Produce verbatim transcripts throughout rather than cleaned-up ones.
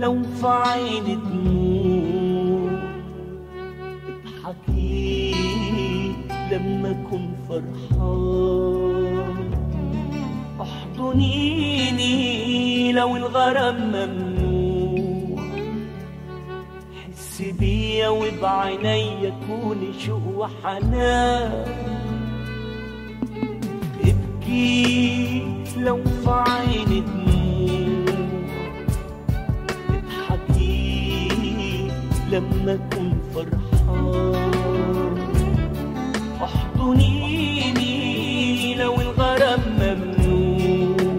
لو في عيني دموع اضحكي لما اكون فرحان، احضنيني لو الغرام ممنوع، حسي بيا وبعينيا كوني شوق وحنان، ابكي لو في عيني دموع اضحكي لما اكون فرحان، احضنيني لو الغرام ممنوع،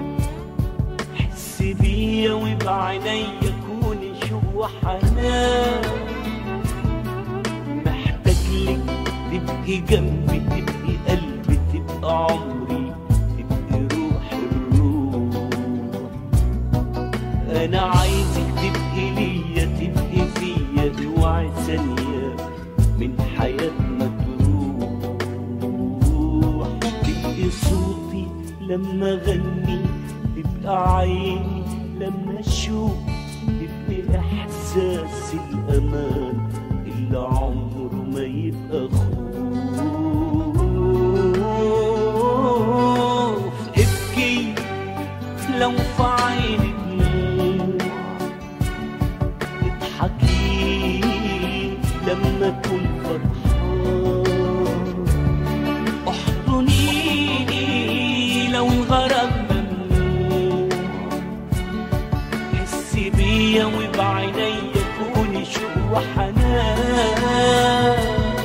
حسي بيا وبعينيا كوني شوق وحنان، محتاجلك تبقي جنبي، تبقي قلبي، تبقى عمري، تبقي روح الروح، انا عايزك تبقي ليا، تبقي فيا، اوعي ثانية من حياتنا تروح، تبقي صوتي لما اغني، تبقى عيني لما اشوف، تبقي احساس الامان اللي عمره ما يبقى خوف، ابكي لو في عيني دموع اضحكي لما اكون فرحان، احضنيني لو الغرام ممنوع، حسي بيا وبعينيا كوني شوق وحنان.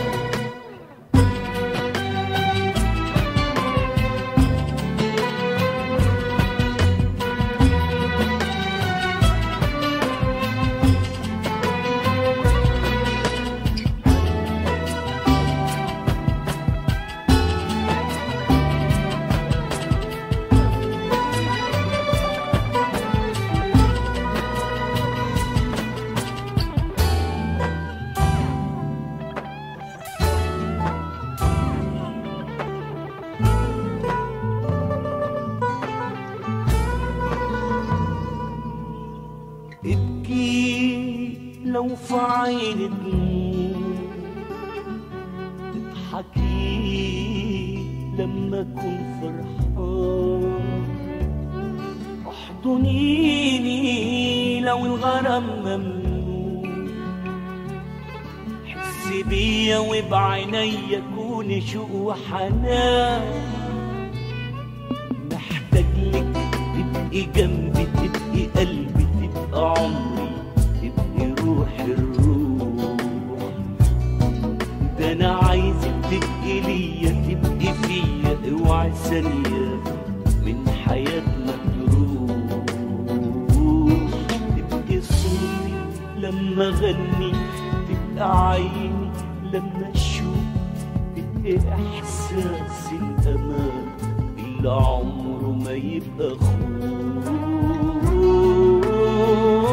ابكي لو في عيني دموع اضحكي لما اكون فرحان، احضنيني لو الغرام ممنوع، حسي بيا وبعينيا كوني شوق وحنان، محتاجلك تبقي جنبي، تبقي قلبي، تبقى عمري، تبقي روح الروح، ده انا عايزك تبقي ليا، تبقي فيا، اوعي ثانية من حياتنا تروح، تبقي صوتي لما اغني، تبقى عيني لما اشوف، تبقي احساس الامان اللي عمره ما يبقى خوف.